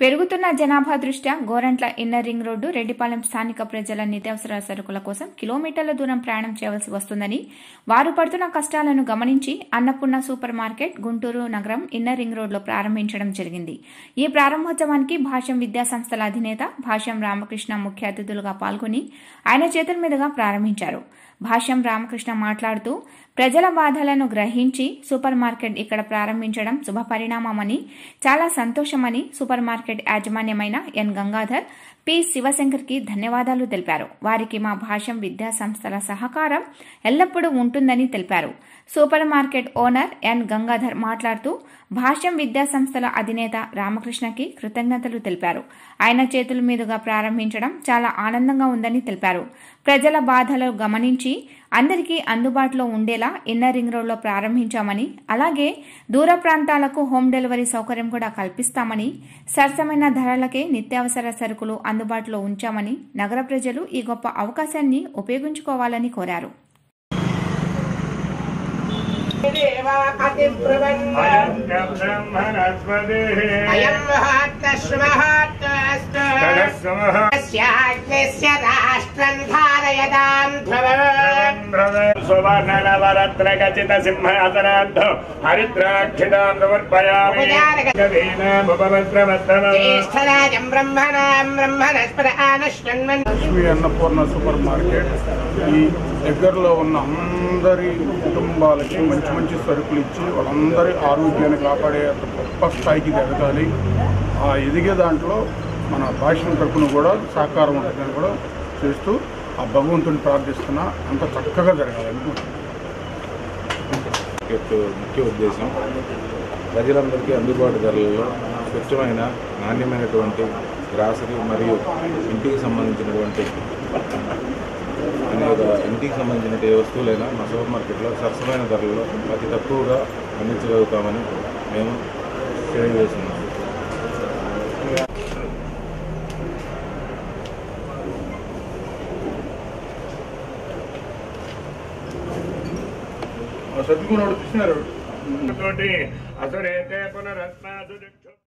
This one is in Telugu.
పెరుగుతున్న జనాభా దృష్ట్యా Gorantla inner ring road Reddipalem స్థానిక ప్రజల నిత్యావసర సరుకుల కోసం కిలోమీటర్ల దూరం ప్రయాణం చేయవలసి వస్తుందని, వారు పడుతున్న కష్టాలను గమనించి అన్నపూర్ణ సూపర్ మార్కెట్ గుంటూరు నగరం ఇన్నర్ రింగ్ రోడ్లో ప్రారంభించడం జరిగింది. ఈ ప్రారంభోత్సవానికి భాష్యం విద్యా సంస్థల అధినేత భాష్యం రామకృష్ణ ముఖ్య అతిథులుగా పాల్గొని ఆయన చేతుల మీదుగా ప్రారంభించారు. భాష్యం రామకృష్ణ మాట్లాడుతూ, ప్రజల బాధలను గ్రహించి సూపర్ మార్కెట్ ఇక్కడ ప్రారంభించడం శుభపరిణామమని, చాలా సంతోషమని సూపర్ మార్కెట్ యాజమాన్యమైన ఎన్ గంగాధర్, పి శివశంకర్కి ధన్యవాదాలు తెలిపారు. వారికి మా భాష్యం విద్యా సంస్థల సహకారం ఎల్లప్పుడూ ఉంటుందని తెలిపారు. Super market owner N Gangadhar మాట్లాడుతూ, భాష్యం విద్యా సంస్థల అధినేత రామకృష్ణకి కృతజ్ఞతలు తెలిపారు. ఆయన చేతుల మీదుగా ప్రారంభించడం చాలా ఆనందంగా ఉందని తెలిపారు. ప్రజల బాధలు గమనించి అందరికీ అందుబాటులో ఉండేలా ఇన్నర్ రింగ్ రోడ్లో ప్రారంభించామని, అలాగే దూర ప్రాంతాలకు హోమ్ డెలివరీ సౌకర్యం కూడా కల్పిస్తామని, సరసమైన ధరలకే నిత్యావసర సరుకులు అందుబాటులో ఉంచామని, నగర ప్రజలు ఈ గొప్ప అవకాశాన్ని ఉపయోగించుకోవాలని కోరారు. సువర్ణనవరత్నఖచిత సింహాసనార్థ హరిద్రాక్షితాం సమర్పయామి. లక్ష్మీ అన్నపూర్ణ సూపర్ మార్కెట్ ఈ దగ్గరలో ఉన్న అందరి కుటుంబాలకి మంచి మంచి సరుకులు ఇచ్చి వాళ్ళందరి ఆరోగ్యాన్ని కాపాడే గొప్ప స్థాయికి ఎదగాలి. ఆ ఎదిగే దాంట్లో మన భాష్యం తరపున కూడా సహకారం ఉంటుందని కూడా చేస్తూ ఆ భగవంతుని ప్రార్థిస్తున్నా అంత చక్కగా జరగాలనుకుంటున్నాను. ముఖ్య ఉద్దేశం ప్రజలందరికీ అందుబాటు ధరలలో స్వచ్ఛమైన నాణ్యమైనటువంటి గ్రాసరీ మరియు ఇంటికి సంబంధించినటువంటి ఇంటికి సంబంధించిన ఏ వస్తువులైనా మా సూపర్ మార్కెట్లో సరసమైన ధరలలో అతి తక్కువగా అందించగలుగుతామని మేము తెలియజేస్తున్నాం. సద్గుణుడు కృష్ణారావు అసురేతే పునరస్మాదు